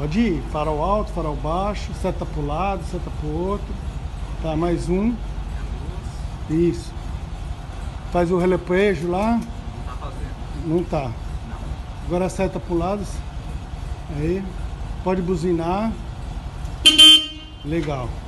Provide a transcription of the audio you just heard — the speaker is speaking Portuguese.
Pode ir. Farol alto, farol baixo, seta pro lado, seta pro outro. Tá, mais um. Isso. Faz o relepejo lá. Não tá fazendo. Não tá. Não. Agora seta pro lado. Aí. Pode buzinar. Legal.